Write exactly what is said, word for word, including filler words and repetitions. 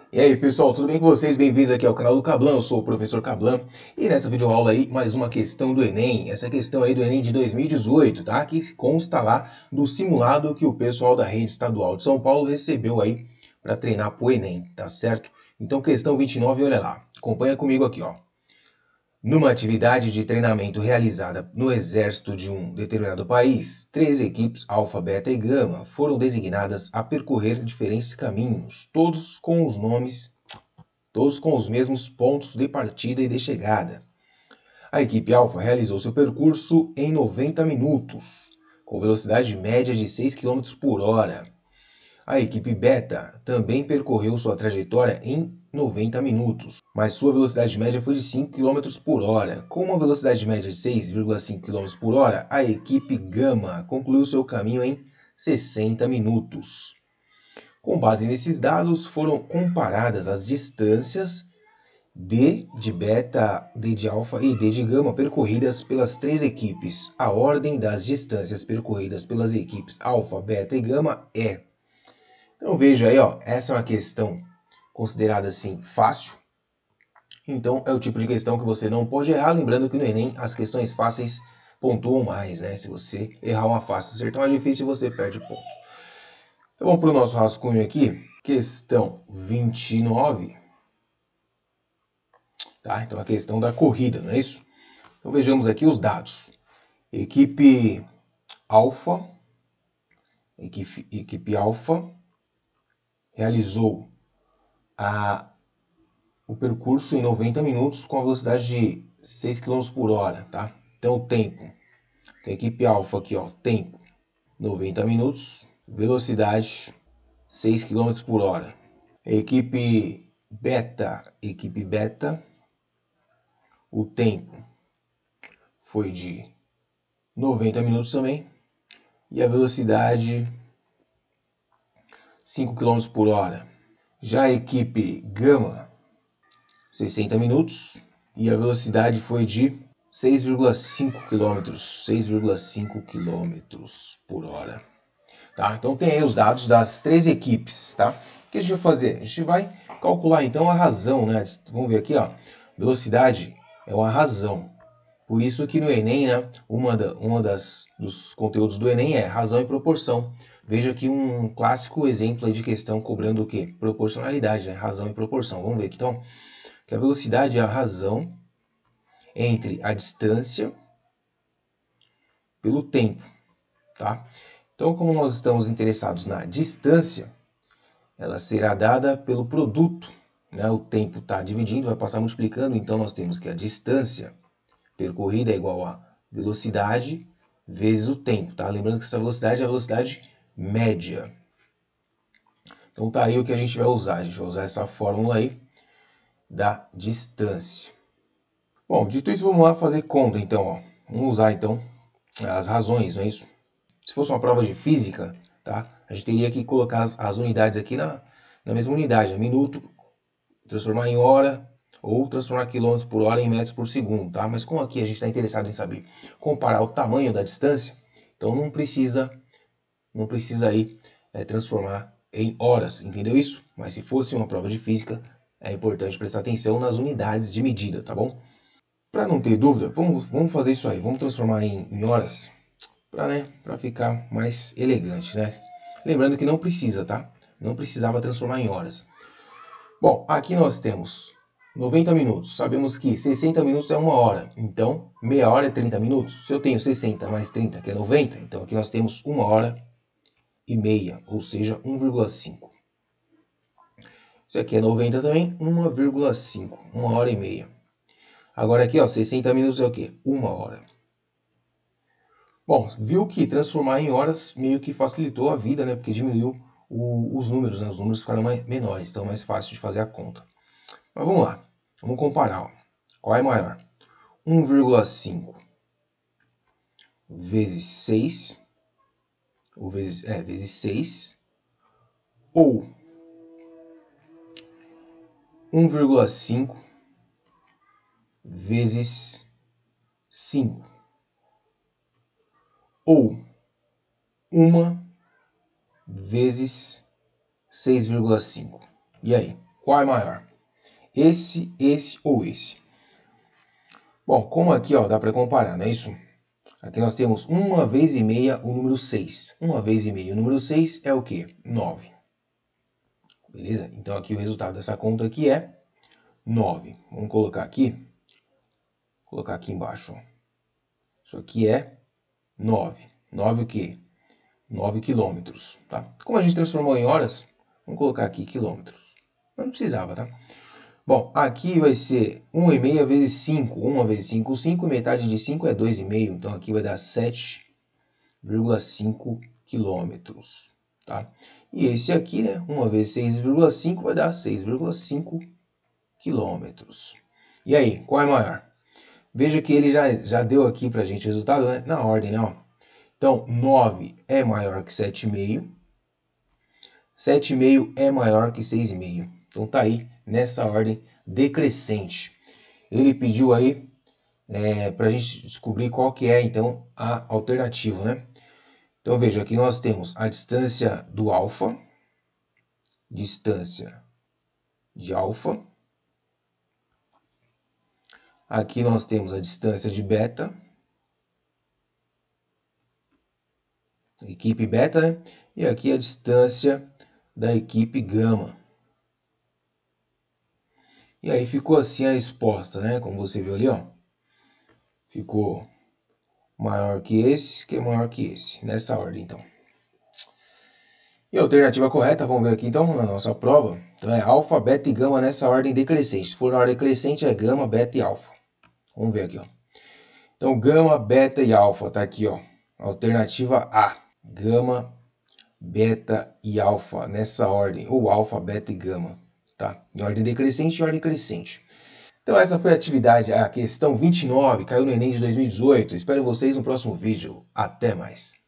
E aí pessoal, tudo bem com vocês? Bem-vindos aqui ao canal do Cablan, eu sou o professor Cablan e nessa videoaula aí mais uma questão do Enem, essa questão aí do Enem de dois mil e dezoito, tá? Que consta lá do simulado que o pessoal da Rede Estadual de São Paulo recebeu aí para treinar pro Enem, tá certo? Então questão vinte e nove, olha lá, acompanha comigo aqui, ó. Numa atividade de treinamento realizada no exército de um determinado país, três equipes Alfa, Beta e Gama foram designadas a percorrer diferentes caminhos, todos com os nomes, todos com os mesmos pontos de partida e de chegada. A equipe Alfa realizou seu percurso em noventa minutos, com velocidade média de seis quilômetros por hora. A equipe Beta também percorreu sua trajetória em noventa minutos, mas sua velocidade média foi de cinco quilômetros por hora. Com uma velocidade média de seis vírgula cinco quilômetros por hora, a equipe Gama concluiu seu caminho em sessenta minutos. Com base nesses dados, foram comparadas as distâncias D de beta, D de alfa e D de gama percorridas pelas três equipes. A ordem das distâncias percorridas pelas equipes alfa, beta e gama é. Então veja aí, ó, essa é uma questão considerada assim fácil. Então é o tipo de questão que você não pode errar, lembrando que no Enem as questões fáceis pontuam mais, né? Se você errar uma fácil, acertar uma difícil, você perde pontos. Então vamos para o nosso rascunho aqui, questão vinte e nove. Tá? Então a questão da corrida, não é isso? Então vejamos aqui os dados. Equipe Alfa, equipe, equipe Alfa realizou a, o percurso em noventa minutos com a velocidade de seis quilômetros por hora, tá? Então o tempo, a equipe Alfa aqui, ó, tempo noventa minutos, velocidade seis quilômetros por hora. A equipe Beta, equipe Beta, o tempo foi de noventa minutos também e a velocidade cinco quilômetros por hora. Já a equipe Gama, sessenta minutos e a velocidade foi de seis vírgula cinco quilômetros, seis vírgula cinco quilômetros por hora. Tá? Então tem aí os dados das três equipes, tá? O que a gente vai fazer? A gente vai calcular então a razão, né? Vamos ver aqui, ó. Velocidade é uma razão. Por isso que no Enem, né, uma, da, uma das, dos conteúdos do Enem é razão e proporção. Veja aqui um clássico exemplo de questão cobrando o quê? Proporcionalidade, né? Razão e proporção. Vamos ver aqui então que a velocidade é a razão entre a distância pelo tempo, tá? Então, como nós estamos interessados na distância, ela será dada pelo produto, né? O tempo está dividindo, vai passar multiplicando, então nós temos que a distância percorrida é igual a velocidade vezes o tempo, tá? Lembrando que essa velocidade é a velocidade média. Então tá aí o que a gente vai usar. A gente vai usar essa fórmula aí da distância. Bom, dito isso, vamos lá fazer conta então, ó. Vamos usar então as razões, não é isso? Se fosse uma prova de física, tá? A gente teria que colocar as, as unidades aqui na, na mesma unidade, né? Minuto, transformar em hora, ou transformar quilômetros por hora em metros por segundo, tá? Mas como aqui a gente está interessado em saber comparar o tamanho da distância, então não precisa, não precisa aí é, transformar em horas, entendeu isso? Mas se fosse uma prova de física, é importante prestar atenção nas unidades de medida, tá bom? Para não ter dúvida, vamos, vamos fazer isso aí, vamos transformar em, em horas, para né, para ficar mais elegante, né? Lembrando que não precisa, tá? Não precisava transformar em horas. Bom, aqui nós temos noventa minutos. Sabemos que sessenta minutos é uma hora. Então, meia hora é trinta minutos. Se eu tenho sessenta mais trinta, que é noventa, então aqui nós temos uma hora e meia, ou seja, um vírgula cinco. Isso aqui é noventa também, um vírgula cinco, uma hora e meia. Agora aqui, ó, sessenta minutos é o quê? Uma hora. Bom, viu que transformar em horas meio que facilitou a vida, né? Porque diminuiu o, os números, né? Os números ficaram mais, menores, então é mais fácil de fazer a conta. Mas vamos lá, vamos comparar. Ó. Qual é maior? um vírgula cinco vezes seis, ou vezes, é, vezes seis, ou um vírgula cinco vezes cinco, ou uma vezes seis vírgula cinco. E aí? qual é maior? Esse, esse ou esse? Bom, como aqui ó, dá para comparar, não é isso? Aqui nós temos uma vez e meia o número seis. uma vez e meia o número seis é o quê? nove. Beleza? Então aqui o resultado dessa conta aqui é nove. Vamos colocar aqui. Vou colocar aqui embaixo. Ó. Isso aqui é nove. nove o quê? nove quilômetros. Tá? Como a gente transformou em horas, vamos colocar aqui quilômetros. Mas não precisava, tá? Bom, aqui vai ser uma vírgula cinco vezes cinco. uma vezes cinco, cinco. Metade de cinco é dois vírgula cinco. Então aqui vai dar sete vírgula cinco quilômetros. Tá? E esse aqui, né? uma vezes seis vírgula cinco vai dar seis vírgula cinco quilômetros. E aí, qual é maior? Veja que ele já, já deu aqui pra gente o resultado, né? Na ordem, né? Ó. Então, nove é maior que sete vírgula cinco. sete vírgula cinco é maior que seis vírgula cinco. Então tá aí, nessa ordem decrescente. Ele pediu aí é, para a gente descobrir qual que é, então, a alternativa, né? Então veja, aqui nós temos a distância do alfa, distância de alfa. Aqui nós temos a distância de beta, equipe beta, né? E aqui a distância da equipe gama. E aí ficou assim a resposta, né? Como você viu ali, ó. Ficou maior que esse, que é maior que esse. Nessa ordem, então. E a alternativa correta, vamos ver aqui então na nossa prova. Então é alfa, beta e gama nessa ordem decrescente. Se for na ordem crescente é gama, beta e alfa. Vamos ver aqui, ó. Então gama, beta e alfa, tá aqui, ó. Alternativa A. Gama, beta e alfa nessa ordem. Ou alfa, beta e gama. Tá? Em ordem decrescente e ordem crescente. Então essa foi a atividade, a questão vinte e nove, caiu no Enem de dois mil e dezoito. Espero vocês no próximo vídeo. Até mais!